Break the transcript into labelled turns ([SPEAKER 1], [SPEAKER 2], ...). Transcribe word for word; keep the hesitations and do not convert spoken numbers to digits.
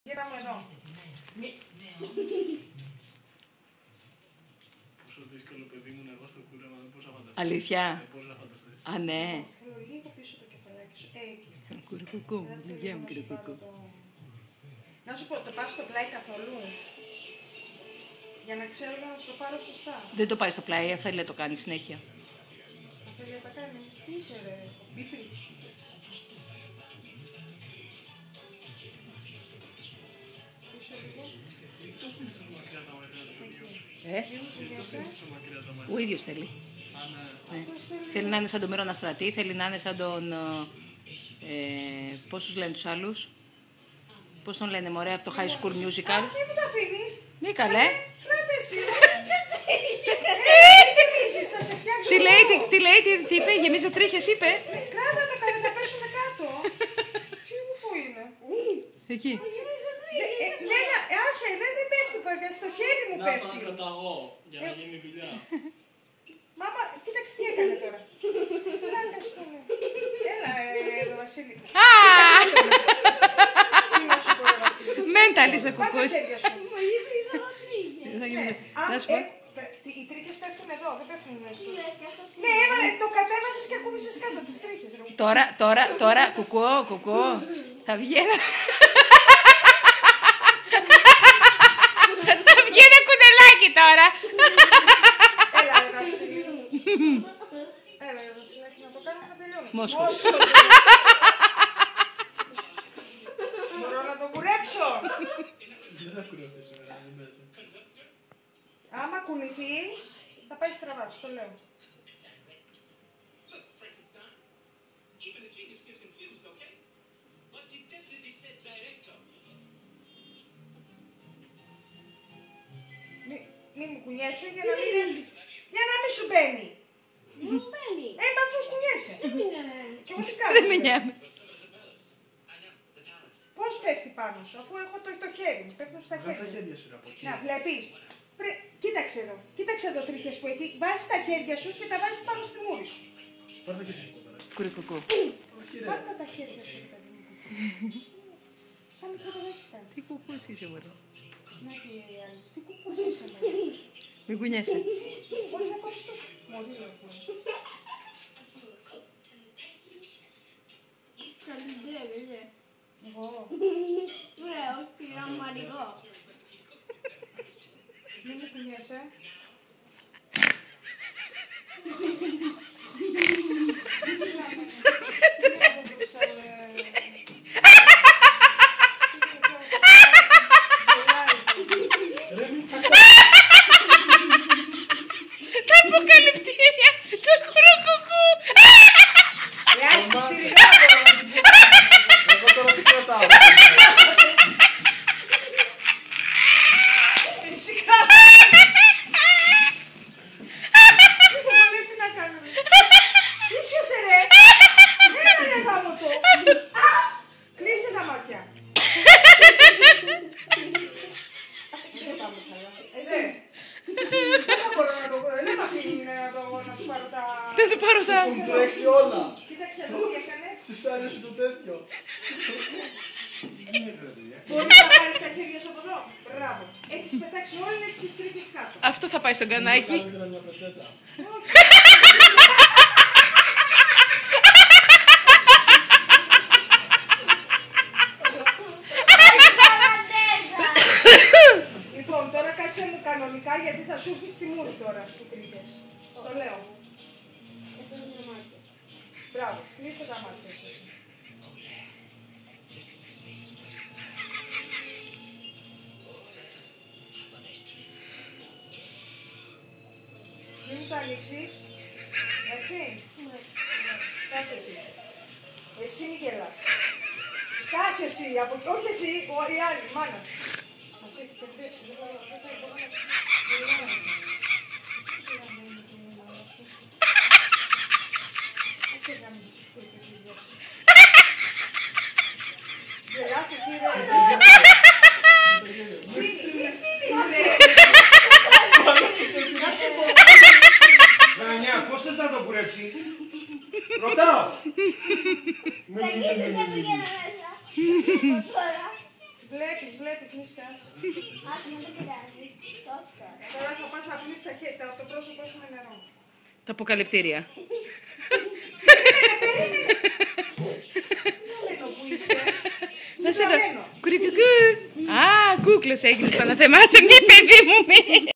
[SPEAKER 1] Γύρα μου εδώ.
[SPEAKER 2] Πόσο δύσκολο παιδί μου να εγώ στο κούρεμα, δεν μπορούσα να φανταστώ.
[SPEAKER 3] Αλήθεια.
[SPEAKER 2] Δεν μπορούσα να φανταστώ.
[SPEAKER 3] Α, ναι.
[SPEAKER 1] Λίγο πίσω το κεφαλάκι σου. Ε, εκεί.
[SPEAKER 3] Κουρκουκού, γεια μου κουρκουκού.
[SPEAKER 1] Να σου πω, το πας στο πλάι καθόλου. Για να ξέρω να το πάρω σωστά.
[SPEAKER 3] Δεν το πάει στο πλάι, αφέλε το κάνει συνέχεια.
[SPEAKER 1] Αφέλε τα κάνει. Τι είσαι ρε, πίθρι. Πίσω λίγο.
[SPEAKER 2] Το αφήνεις τόσο μακριά τα μάτια το παιδί.
[SPEAKER 3] Ε,
[SPEAKER 2] Το αφήνεις τόσο μακριά τα μάτια.
[SPEAKER 3] ο ίδιος θέλει.
[SPEAKER 2] Α, ναι.
[SPEAKER 3] Ναι. Θέλει να είναι σαν τον Μύρονα Στρατή, θέλει να είναι σαν τον... Ε, πώς τους λένε τους άλλους. Πώς τον λένε μωρέ από το High School Musical.
[SPEAKER 1] Α, μη μου το αφήνεις.
[SPEAKER 3] Μη καλέ.
[SPEAKER 1] Κράτε εσύ. Θα σε φτιάξω.
[SPEAKER 3] Τι λέει, τι, τι λέει, τι, τι είπε, γεμίζω τρίχες είπε.
[SPEAKER 1] Κράτα τα καλέ, θα πέσουμε κάτω. Τι ουφού είναι.
[SPEAKER 3] Εκεί.
[SPEAKER 1] Λένα, άσε, δεν δεν πέφτει παγιά, στο χέρι μου
[SPEAKER 2] Να θα
[SPEAKER 1] πέφτει.
[SPEAKER 2] κραταγώ για να γίνει δουλειά.
[SPEAKER 1] Μάμα, κοίταξε τι έκανε τώρα. Λάκα, ας πούμε. Έλα, ε, Βασίλη.
[SPEAKER 3] Α!
[SPEAKER 1] Τι να σου πω, ρε Βασίλη.
[SPEAKER 3] Μένταλης δεν
[SPEAKER 1] Πάρ' τα
[SPEAKER 3] κουκούς.
[SPEAKER 1] χέρια σου.
[SPEAKER 3] Θα
[SPEAKER 1] Ναι,
[SPEAKER 3] γίνει-
[SPEAKER 1] α,
[SPEAKER 3] Να σου πω.
[SPEAKER 1] ε, τε- οι τρίχες πέφτουν εδώ, δεν πέφτουν εδώ. στο- Ναι, έβαλε, το κατέβασες και ακούμπησες κάτω τις τρίχες. ρε.
[SPEAKER 3] Τώρα, τώρα, τώρα, κουκό, κουκό, θα βγαίνει. Θα βγαίνει κουνελάκι τώρα.
[SPEAKER 1] Έλα, ρε Βασίλη. Έλα, ρε Βασιλάκη, να το κάνω να τελειώνει.
[SPEAKER 3] Μόσχο.
[SPEAKER 1] Μπορώ να το κουρέψω.
[SPEAKER 2] Δεν θα κουρευτεί σήμερα, δεν μέσα.
[SPEAKER 1] Άμα κουνηθείς, θα πάει στραβά, σου το λέω.
[SPEAKER 4] Even a genius gets confused, okay? But he definitely said director.
[SPEAKER 1] Μη, μη μου κουνιέσαι για να μην, για να μην σου μπαίνει.
[SPEAKER 5] Μου μπαίνει.
[SPEAKER 1] Ε, μα αφού κουνιέσαι.
[SPEAKER 5] Δεν είναι.
[SPEAKER 1] Και εγώ τι κάνω.
[SPEAKER 3] Δεν με νοιάμε.
[SPEAKER 1] Πώς πέφτει πάνω σου, αφού έχω το, το χέρι μου, πέφτουν στα
[SPEAKER 2] Βγάλ' τα
[SPEAKER 1] χέρια.
[SPEAKER 2] χέρια σου ρε, από εκεί.
[SPEAKER 1] Να, βλέπεις. Πρέ... Κοίταξε εδώ, κοίταξε εδώ τρίχες που έχει. Βάζεις τα χέρια σου και τα βάζεις πάνω στη μούρη σου.
[SPEAKER 2] Πάρ' τα χέρια σου τώρα.
[SPEAKER 3] Κουρκουκού.
[SPEAKER 2] Όχι ρε.
[SPEAKER 1] Πάρτα τα χέρια σου, παιδί μου. Σαν μικρό παιδάκι κάνει.
[SPEAKER 3] Τι κουκούς είσαι μωρέ.
[SPEAKER 1] Να τι η άλλη. Τι κουκούς είσαι, μωρέ.
[SPEAKER 3] Μην κουνιέσαι.
[SPEAKER 1] Μπορεί να κόψει το μωρί, ρε.
[SPEAKER 5] Σαν την τρέβεσαι.
[SPEAKER 1] Εγώ.
[SPEAKER 5] Ναι, όχι, γραμματικό.
[SPEAKER 1] Μην μου κουνιέσαι.
[SPEAKER 3] Τα αποκαλυπτήρια του κουρκουκού.
[SPEAKER 2] Εγώ τώρα τι κρατάω.
[SPEAKER 1] Τι να κάνω. Ίσιοσε ρε. Έλα ρε γάμο το. Κλείσε τα μάτια. Δεν πάμε καλά. Ε, ναι. Δεν θα μπορώ να το βρω. Δεν με αφήνει να το να του πάρω τα...
[SPEAKER 3] Δεν του πάρω τα...
[SPEAKER 2] Έχουν τρέξει όλα.
[SPEAKER 1] Κοίταξε εδώ τι έκανες.
[SPEAKER 2] Σου άρεσε το τέτοιο. Τι γίνεται ρε παιδιά.
[SPEAKER 1] Μπορείς να πάρεις τα χέρια σου από εδώ. Μπράβο. Έχεις πετάξει όλες τις τρίχες κάτω.
[SPEAKER 3] Αυτό θα πάει στον κανάκι.
[SPEAKER 2] Καλύτερα μια πετσέτα.
[SPEAKER 1] Λοιπόν, τώρα κάτσε μου κανονικά γιατί θα σου έρθει στη μούρη τώρα που τρίχες. Το λέω. Μπράβο, κλείσε τα μάτια σου. Μην μου το ανοίξεις. Εντάξει. Σκάσε εσύ. Εσύ μη γελάς. Σκάσε εσύ. Από... Όχι εσύ, ο, η άλλη, η μάνα. Μας έχει κερδίσει. Δεν μπορώ δεν θα μπορώ να... Γελάμε. Τι να μην είναι η μάνα σου. Όχι να μην σου πει και τη σου. Γελάς εσύ ρε. Τι φτύνεις ρε. Να σου πω.
[SPEAKER 6] Βανιά, πώς θες να το κουρέψει. Ρωτάω.
[SPEAKER 5] Θα γυρίσει και πήγαινε μέσα. Τώρα.
[SPEAKER 1] Βλέπεις, βλέπεις, μη σκάς.
[SPEAKER 5] Άκου, δεν πειράζει. Σώπη τώρα.
[SPEAKER 1] Τώρα θα πας να πλύνεις τα χέρια, το πρόσωπό σου με νερό.
[SPEAKER 3] Τα αποκαλυπτήρια.
[SPEAKER 1] Λένε που είσαι.
[SPEAKER 3] Να σε
[SPEAKER 1] Ζητραμένο.
[SPEAKER 3] ρωτήσω. Α, κούκλος έγινες, Παναθεμάσαι, μη παιδί μου, μη.